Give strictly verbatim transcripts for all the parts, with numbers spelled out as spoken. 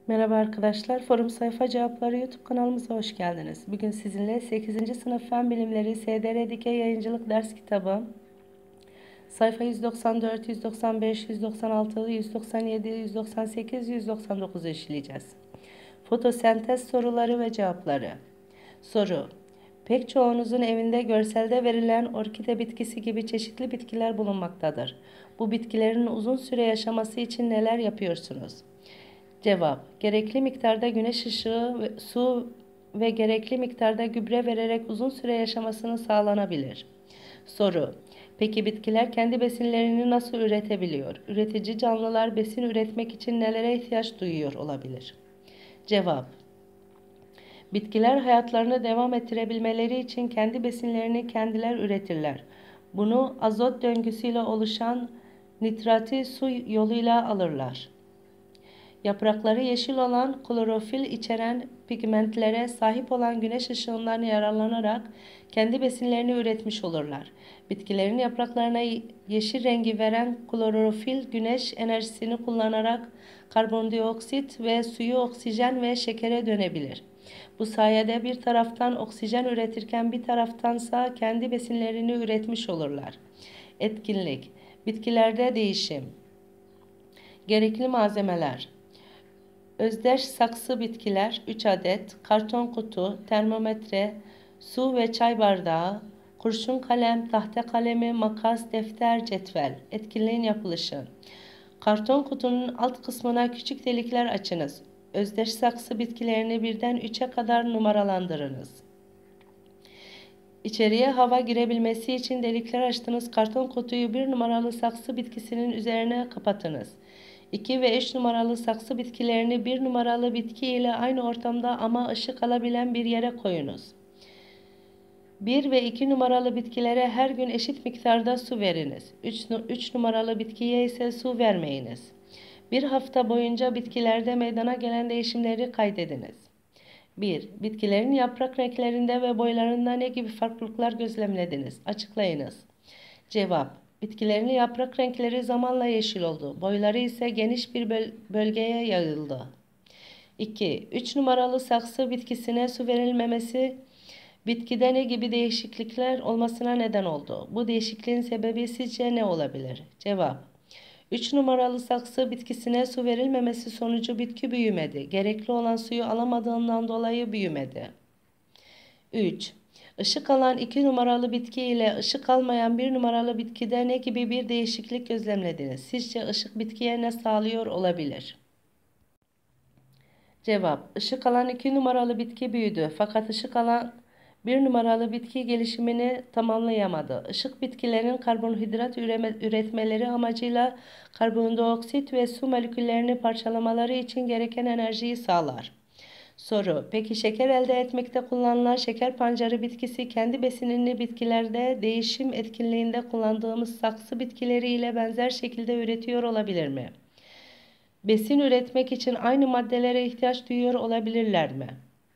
Merhaba arkadaşlar, Forum Sayfa Cevapları YouTube kanalımıza hoş geldiniz. Bugün sizinle sekizinci sınıf Fen Bilimleri S D R Dikey Yayıncılık Ders Kitabı sayfa yüz doksan dört, yüz doksan beş, yüz doksan altı, yüz doksan yedi, yüz doksan sekiz, yüz doksan dokuzu işleyeceğiz. Fotosentez soruları ve cevapları. Soru: Pek çoğunuzun evinde görselde verilen orkide bitkisi gibi çeşitli bitkiler bulunmaktadır. Bu bitkilerin uzun süre yaşaması için neler yapıyorsunuz? Cevap: Gerekli miktarda güneş ışığı, su ve gerekli miktarda gübre vererek uzun süre yaşamasını sağlanabilir. Soru: Peki bitkiler kendi besinlerini nasıl üretebiliyor? Üretici canlılar besin üretmek için nelere ihtiyaç duyuyor olabilir? Cevap: Bitkiler hayatlarını devam ettirebilmeleri için kendi besinlerini kendiler üretirler. Bunu azot döngüsüyle oluşan nitrati su yoluyla alırlar. Yaprakları yeşil olan, klorofil içeren pigmentlere sahip olan güneş ışığından yararlanarak kendi besinlerini üretmiş olurlar. Bitkilerin yapraklarına yeşil rengi veren klorofil güneş enerjisini kullanarak karbondioksit ve suyu oksijen ve şekere dönebilir. Bu sayede bir taraftan oksijen üretirken bir taraftansa kendi besinlerini üretmiş olurlar. Etkinlik: Bitkilerde değişim. Gerekli malzemeler: özdeş saksı bitkiler üç adet, karton kutu, termometre, su ve çay bardağı, kurşun kalem, tahta kalemi, makas, defter, cetvel. Etkinliğin yapılışı: Karton kutunun alt kısmına küçük delikler açınız. Özdeş saksı bitkilerini birden üçe kadar numaralandırınız. İçeriye hava girebilmesi için delikler açtığınız karton kutuyu bir numaralı saksı bitkisinin üzerine kapatınız. iki ve üç numaralı saksı bitkilerini bir numaralı bitki ile aynı ortamda ama ışık alabilen bir yere koyunuz. bir ve iki numaralı bitkilere her gün eşit miktarda su veriniz. üç numaralı bitkiye ise su vermeyiniz. Bir hafta boyunca bitkilerde meydana gelen değişimleri kaydediniz. bir. Bitkilerin yaprak renklerinde ve boylarında ne gibi farklılıklar gözlemlediniz? Açıklayınız. Cevap: Bitkilerin yaprak renkleri zamanla yeşil oldu. Boyları ise geniş bir böl bölgeye yayıldı. iki. üç numaralı saksı bitkisine su verilmemesi bitkide ne gibi değişiklikler olmasına neden oldu? Bu değişikliğin sebebi sizce ne olabilir? Cevap: üç numaralı saksı bitkisine su verilmemesi sonucu bitki büyümedi. Gerekli olan suyu alamadığından dolayı büyümedi. üç. Işık alan iki numaralı bitki ile ışık almayan bir numaralı bitkide ne gibi bir değişiklik gözlemlediniz? Sizce ışık bitkiye ne sağlıyor olabilir? Cevap: Işık alan iki numaralı bitki büyüdü fakat ışık alan bir numaralı bitki gelişimini tamamlayamadı. Işık bitkilerin karbonhidrat üretmeleri amacıyla karbondioksit ve su moleküllerini parçalamaları için gereken enerjiyi sağlar. Soru: Peki şeker elde etmekte kullanılan şeker pancarı bitkisi kendi besinini bitkilerde değişim etkinliğinde kullandığımız saksı bitkileri ile benzer şekilde üretiyor olabilir mi? Besin üretmek için aynı maddelere ihtiyaç duyuyor olabilirler mi?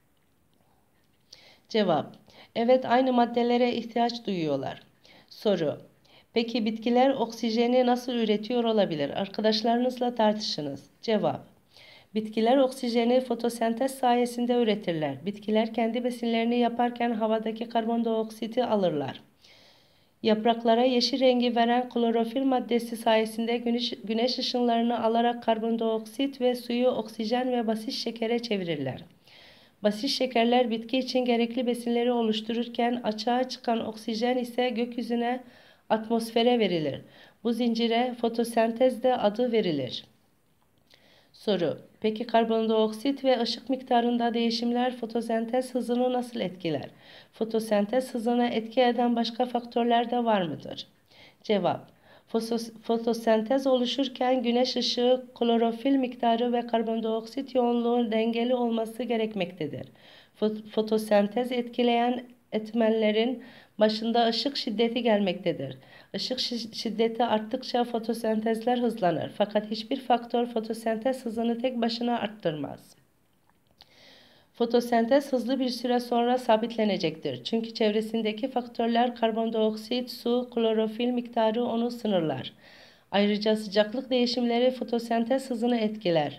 Cevap: Evet, aynı maddelere ihtiyaç duyuyorlar. Soru: Peki bitkiler oksijeni nasıl üretiyor olabilir? Arkadaşlarınızla tartışınız. Cevap: Bitkiler oksijeni fotosentez sayesinde üretirler. Bitkiler kendi besinlerini yaparken havadaki karbondioksiti alırlar. Yapraklara yeşil rengi veren klorofil maddesi sayesinde güneş, güneş ışınlarını alarak karbondioksit ve suyu oksijen ve basit şekere çevirirler. Basit şekerler bitki için gerekli besinleri oluştururken açığa çıkan oksijen ise gökyüzüne, atmosfere verilir. Bu zincire fotosentez de adı verilir. Soru: Peki karbondioksit ve ışık miktarında değişimler fotosentez hızını nasıl etkiler? Fotosentez hızına etki eden başka faktörler de var mıdır? Cevap: Fotosentez oluşurken güneş ışığı, klorofil miktarı ve karbondioksit yoğunluğu dengeli olması gerekmektedir. Fotosentez etkileyen etmenlerin başında ışık şiddeti gelmektedir. Işık şiddeti arttıkça fotosentezler hızlanır. Fakat hiçbir faktör fotosentez hızını tek başına arttırmaz. Fotosentez hızlı bir süre sonra sabitlenecektir. Çünkü çevresindeki faktörler karbondioksit, su, klorofil miktarı onu sınırlar. Ayrıca sıcaklık değişimleri fotosentez hızını etkiler.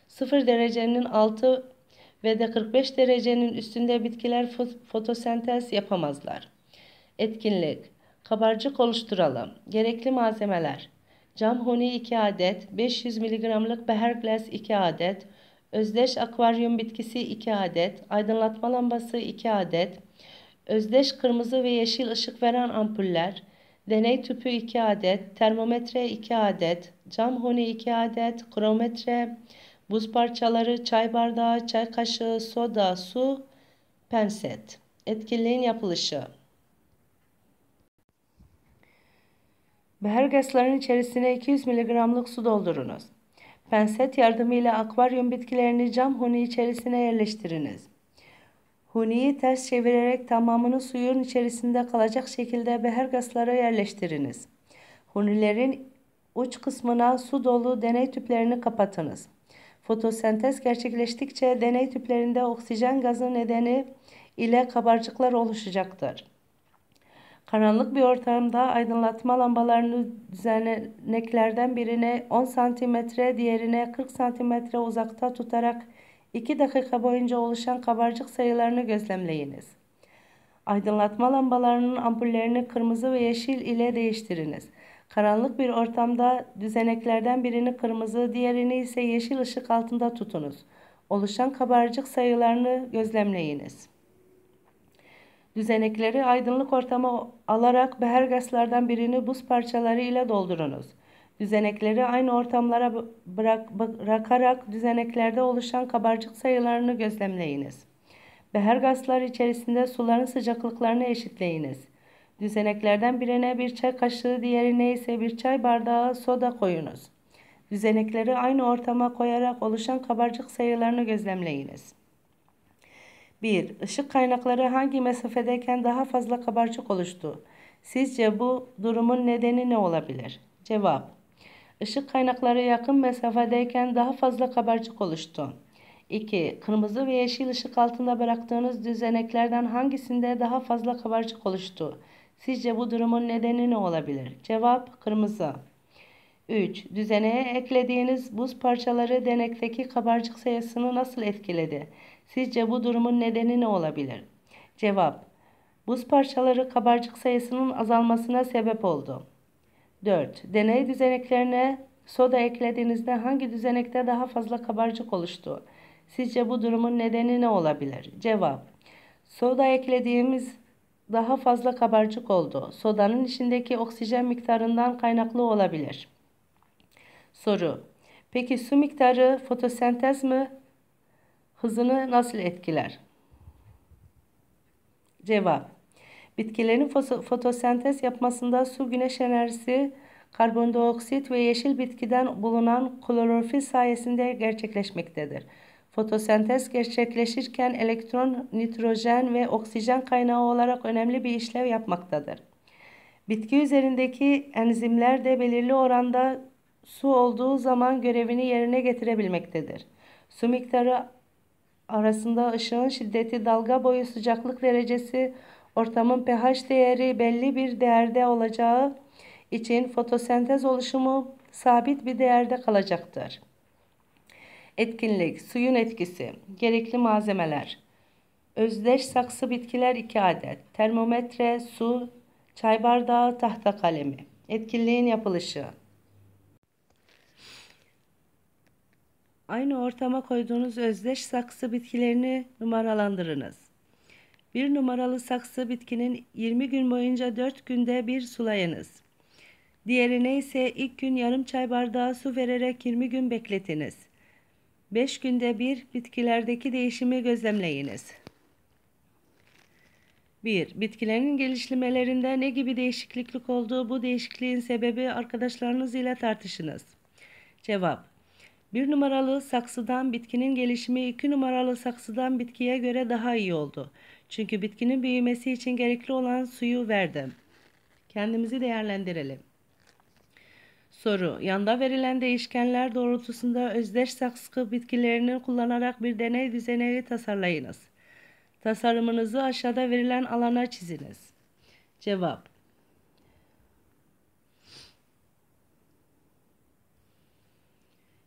sıfır derecenin altı ve de kırk beş derecenin üstünde bitkiler fotosentez yapamazlar. Etkinlik: kabarcık oluşturalım. Gerekli malzemeler: cam huni iki adet, beş yüz miligramlık beherglas iki adet, özdeş akvaryum bitkisi iki adet, aydınlatma lambası iki adet, özdeş kırmızı ve yeşil ışık veren ampuller, deney tüpü iki adet, termometre iki adet, cam huni iki adet, kronometre, buz parçaları, çay bardağı, çay kaşığı, soda, su, penset. Etkinliğin yapılışı: behergazların içerisine iki yüz miligramlık su doldurunuz. Penset yardımıyla akvaryum bitkilerini cam huni içerisine yerleştiriniz. Huniyi ters çevirerek tamamını suyun içerisinde kalacak şekilde behergazlara yerleştiriniz. Hunilerin uç kısmına su dolu deney tüplerini kapatınız. Fotosentez gerçekleştikçe deney tüplerinde oksijen gazı nedeni ile kabarcıklar oluşacaktır. Karanlık bir ortamda aydınlatma lambalarını düzeneklerden birine on santimetre, diğerine kırk santimetre uzakta tutarak iki dakika boyunca oluşan kabarcık sayılarını gözlemleyiniz. Aydınlatma lambalarının ampullerini kırmızı ve yeşil ile değiştiriniz. Karanlık bir ortamda düzeneklerden birini kırmızı, diğerini ise yeşil ışık altında tutunuz. Oluşan kabarcık sayılarını gözlemleyiniz. Düzenekleri aydınlık ortama alarak behergazlardan birini buz parçaları ile doldurunuz. Düzenekleri aynı ortamlara bırak, bırakarak düzeneklerde oluşan kabarcık sayılarını gözlemleyiniz. Behergazlar içerisinde suların sıcaklıklarını eşitleyiniz. Düzeneklerden birine bir çay kaşığı, diğerine ise bir çay bardağı soda koyunuz. Düzenekleri aynı ortama koyarak oluşan kabarcık sayılarını gözlemleyiniz. bir. Işık kaynakları hangi mesafedeyken daha fazla kabarcık oluştu? Sizce bu durumun nedeni ne olabilir? Cevap: Işık kaynakları yakın mesafedeyken daha fazla kabarcık oluştu. iki. Kırmızı ve yeşil ışık altında bıraktığınız düzeneklerden hangisinde daha fazla kabarcık oluştu? Sizce bu durumun nedeni ne olabilir? Cevap: Kırmızı. üç. Düzeneğe eklediğiniz buz parçaları denekteki kabarcık sayısını nasıl etkiledi? Sizce bu durumun nedeni ne olabilir? Cevap: Buz parçaları kabarcık sayısının azalmasına sebep oldu. dört. Deney düzeneklerine soda eklediğinizde hangi düzenekte daha fazla kabarcık oluştu? Sizce bu durumun nedeni ne olabilir? Cevap: Soda eklediğimiz daha fazla kabarcık oldu. Sodanın içindeki oksijen miktarından kaynaklı olabilir. Soru: Peki su miktarı fotosentez mi hızını nasıl etkiler? Cevap: Bitkilerin fotosentez yapmasında su, güneş enerjisi, karbondioksit ve yeşil bitkiden bulunan klorofil sayesinde gerçekleşmektedir. Fotosentez gerçekleşirken elektron, nitrojen ve oksijen kaynağı olarak önemli bir işlev yapmaktadır. Bitki üzerindeki enzimler de belirli oranda su olduğu zaman görevini yerine getirebilmektedir. Su miktarı arasında ışığın şiddeti, dalga boyu sıcaklık derecesi, ortamın pH değeri belli bir değerde olacağı için fotosentez oluşumu sabit bir değerde kalacaktır. Etkinlik: suyun etkisi. Gerekli malzemeler: özdeş saksı bitkiler iki adet, termometre, su, çay bardağı, tahta kalemi. Etkinliğin yapılışı: aynı ortama koyduğunuz özdeş saksı bitkilerini numaralandırınız. Bir numaralı saksı bitkinin yirmi gün boyunca dört günde bir sulayınız. Diğerine ise ilk gün yarım çay bardağı su vererek yirmi gün bekletiniz. beş günde bir bitkilerdeki değişimi gözlemleyiniz. bir. Bitkilerin gelişmelerinde ne gibi değişiklik olduğu, bu değişikliğin sebebi arkadaşlarınız ile tartışınız. Cevap: bir numaralı saksıdan bitkinin gelişimi iki numaralı saksıdan bitkiye göre daha iyi oldu. Çünkü bitkinin büyümesi için gerekli olan suyu verdim. Kendimizi değerlendirelim. Soru: Yanda verilen değişkenler doğrultusunda özdeş saksı bitkilerini kullanarak bir deney düzeneği tasarlayınız. Tasarımınızı aşağıda verilen alana çiziniz. Cevap: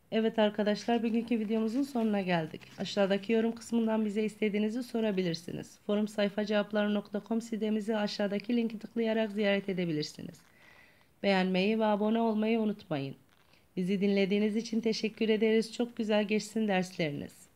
Evet arkadaşlar, bugünkü videomuzun sonuna geldik. Aşağıdaki yorum kısmından bize istediğinizi sorabilirsiniz. Forum sayfacevapları nokta com sitemizi aşağıdaki linki tıklayarak ziyaret edebilirsiniz. Beğenmeyi ve abone olmayı unutmayın. Bizi dinlediğiniz için teşekkür ederiz. Çok güzel geçsin dersleriniz.